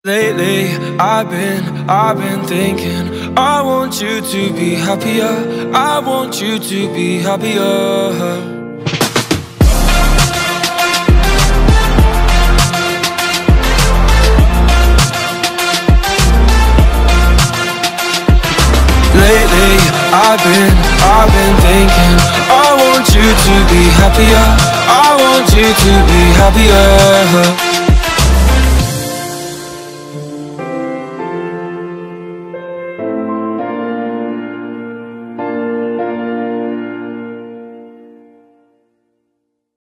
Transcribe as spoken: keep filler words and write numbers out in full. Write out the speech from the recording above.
Lately, I've been, I've been thinking I want you to be happier, I want you to be happier. Lately, I've been, I've been thinking I want you to be happier, I want you to be happier.